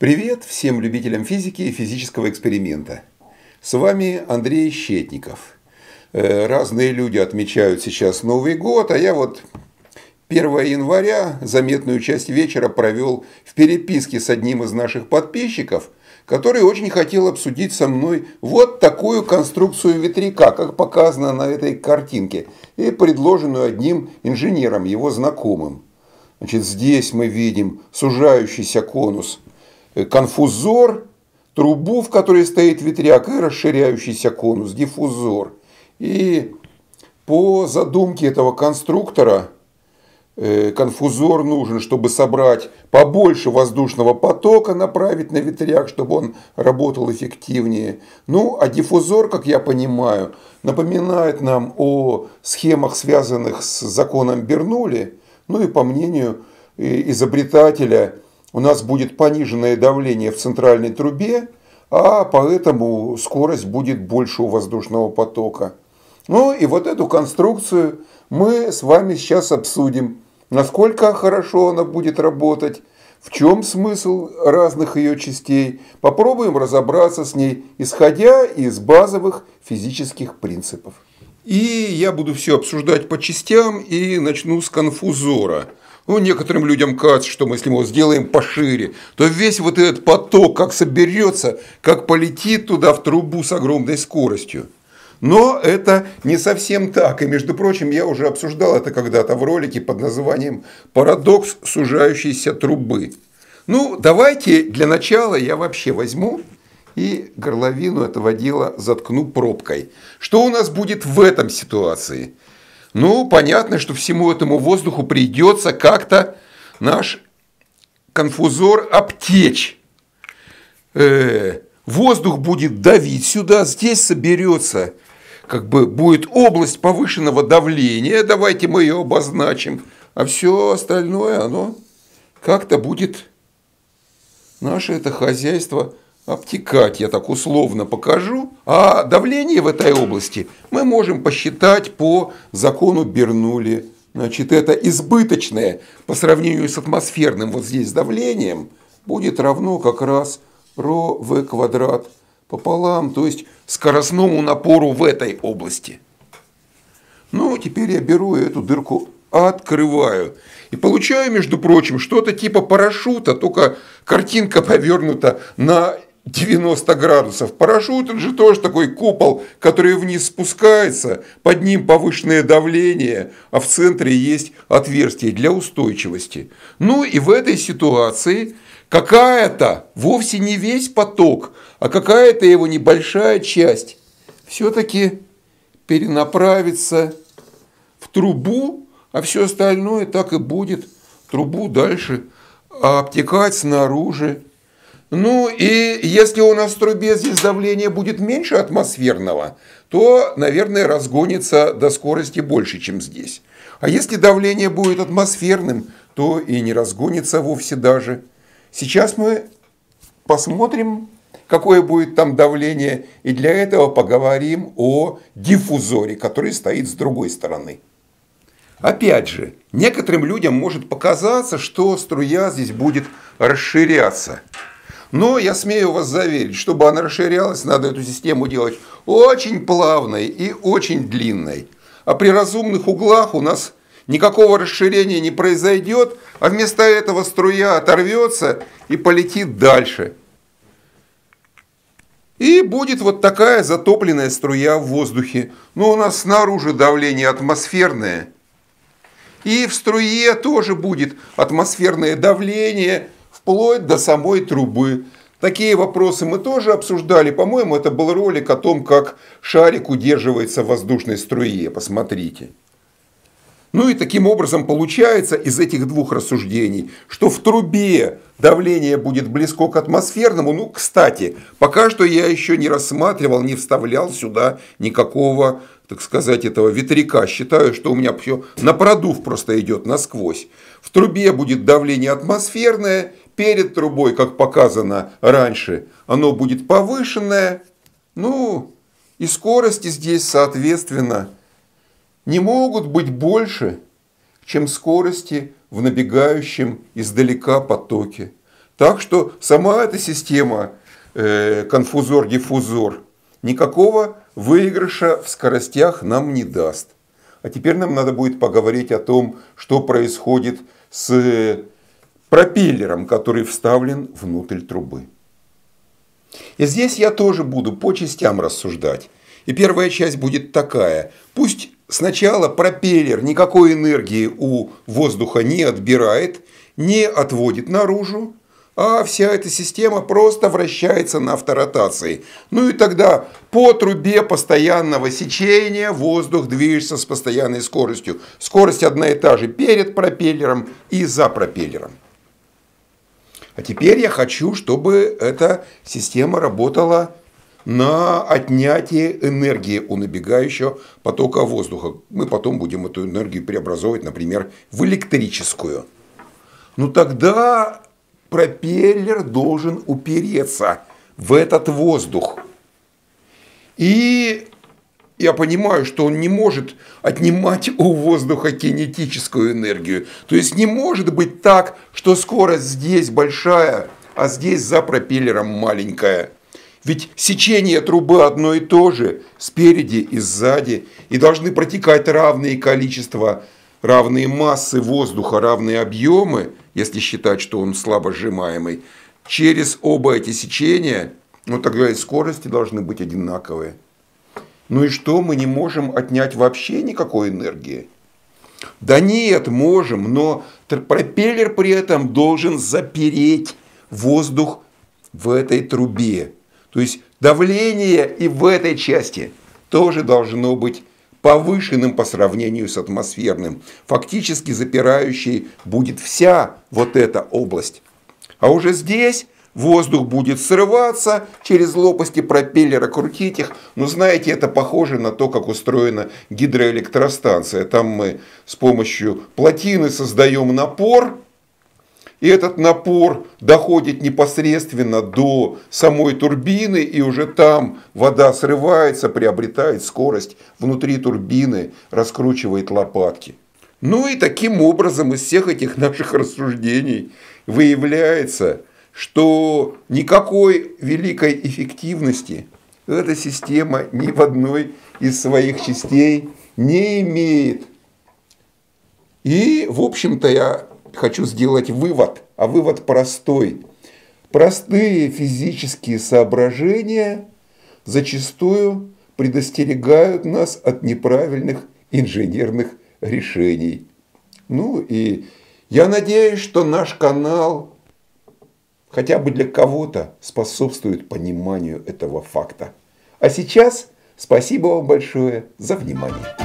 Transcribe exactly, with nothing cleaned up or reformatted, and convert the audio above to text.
Привет всем любителям физики и физического эксперимента. С вами Андрей Щетников. Разные люди отмечают сейчас Новый год, а я вот первого января заметную часть вечера провел в переписке с одним из наших подписчиков, который очень хотел обсудить со мной вот такую конструкцию ветряка, как показано на этой картинке, и предложенную одним инженером, его знакомым. Значит, здесь мы видим сужающийся конус, конфузор, трубу, в которой стоит ветряк, и расширяющийся конус, диффузор. И по задумке этого конструктора конфузор нужен, чтобы собрать побольше воздушного потока, направить на ветряк, чтобы он работал эффективнее. Ну, а диффузор, как я понимаю, напоминает нам о схемах, связанных с законом Бернулли. Ну и по мнению изобретателя, у нас будет пониженное давление в центральной трубе, а поэтому скорость будет больше у воздушного потока. Ну и вот эту конструкцию мы с вами сейчас обсудим. Насколько хорошо она будет работать, в чем смысл разных ее частей. Попробуем разобраться с ней, исходя из базовых физических принципов. И я буду все обсуждать по частям и начну с конфузора. Ну, некоторым людям кажется, что мы, если мы его сделаем пошире, то весь вот этот поток как соберется, как полетит туда в трубу с огромной скоростью. Но это не совсем так. И, между прочим, я уже обсуждал это когда-то в ролике под названием «Парадокс сужающейся трубы». Ну, давайте для начала я вообще возьму и горловину этого дела заткну пробкой. Что у нас будет в этом ситуации? Ну, понятно, что всему этому воздуху придется как-то наш конфузор обтечь. Э-э, воздух будет давить сюда, здесь соберется, как бы будет область повышенного давления, давайте мы ее обозначим, а все остальное, оно как-то будет наше это хозяйство обтекать, я так условно покажу. А давление в этой области мы можем посчитать по закону Бернулли. Значит, это избыточное по сравнению с атмосферным вот здесь давлением будет равно как раз ρv квадрат пополам, то есть скоростному напору в этой области. Ну, теперь я беру эту дырку, открываю. И получаю, между прочим, что-то типа парашюта, только картинка повернута на девяносто градусов. Парашют, он же тоже такой купол, который вниз спускается, под ним повышенное давление, а в центре есть отверстие для устойчивости. Ну и в этой ситуации какая-то, вовсе не весь поток, а какая-то его небольшая часть все-таки перенаправится в трубу, а все остальное так и будет трубу дальше обтекать снаружи. Ну и если у нас в трубе здесь давление будет меньше атмосферного, то, наверное, разгонится до скорости больше, чем здесь. А если давление будет атмосферным, то и не разгонится вовсе даже. Сейчас мы посмотрим, какое будет там давление, и для этого поговорим о диффузоре, который стоит с другой стороны. Опять же, некоторым людям может показаться, что струя здесь будет расширяться. Но я смею вас заверить, чтобы она расширялась, надо эту систему делать очень плавной и очень длинной. А при разумных углах у нас никакого расширения не произойдет, а вместо этого струя оторвется и полетит дальше. И будет вот такая затопленная струя в воздухе. Но у нас снаружи давление атмосферное. И в струе тоже будет атмосферное давление, вплоть до самой трубы. Такие вопросы мы тоже обсуждали. По-моему, это был ролик о том, как шарик удерживается в воздушной струе. Посмотрите. Ну и таким образом получается из этих двух рассуждений, что в трубе давление будет близко к атмосферному. Ну, кстати, пока что я еще не рассматривал, не вставлял сюда никакого, так сказать, этого ветряка. Считаю, что у меня все на продув просто идет насквозь. В трубе будет давление атмосферное, перед трубой, как показано раньше, оно будет повышенное. Ну, и скорости здесь, соответственно, не могут быть больше, чем скорости в набегающем издалека потоке. Так что сама эта система э, конфузор-диффузор никакого выигрыша в скоростях нам не даст. А теперь нам надо будет поговорить о том, что происходит с пропеллером, который вставлен внутрь трубы. И здесь я тоже буду по частям рассуждать. И первая часть будет такая. Пусть сначала пропеллер никакой энергии у воздуха не отбирает, не отводит наружу, а вся эта система просто вращается на авторотации. Ну и тогда по трубе постоянного сечения воздух движется с постоянной скоростью. Скорость одна и та же перед пропеллером и за пропеллером. А теперь я хочу, чтобы эта система работала на отнятие энергии у набегающего потока воздуха. Мы потом будем эту энергию преобразовывать, например, в электрическую. Ну тогда пропеллер должен упереться в этот воздух. И я понимаю, что он не может отнимать у воздуха кинетическую энергию. То есть не может быть так, что скорость здесь большая, а здесь за пропеллером маленькая. Ведь сечение трубы одно и то же, спереди и сзади, и должны протекать равные количества, равные массы воздуха, равные объемы, если считать, что он слабо сжимаемый, через оба эти сечения, ну тогда и скорости должны быть одинаковые. Ну и что, мы не можем отнять вообще никакой энергии? Да нет, можем, но пропеллер при этом должен запереть воздух в этой трубе. То есть давление и в этой части тоже должно быть повышенным по сравнению с атмосферным. Фактически запирающей будет вся вот эта область. А уже здесь воздух будет срываться через лопасти пропеллера, крутить их. Но знаете, это похоже на то, как устроена гидроэлектростанция. Там мы с помощью плотины создаем напор. И этот напор доходит непосредственно до самой турбины, и уже там вода срывается, приобретает скорость внутри турбины, раскручивает лопатки. Ну и таким образом из всех этих наших рассуждений выявляется, что никакой великой эффективности эта система ни в одной из своих частей не имеет. И, в общем-то, я хочу сделать вывод, а вывод простой. Простые физические соображения зачастую предостерегают нас от неправильных инженерных решений. Ну и я надеюсь, что наш канал хотя бы для кого-то способствует пониманию этого факта. А сейчас спасибо вам большое за внимание.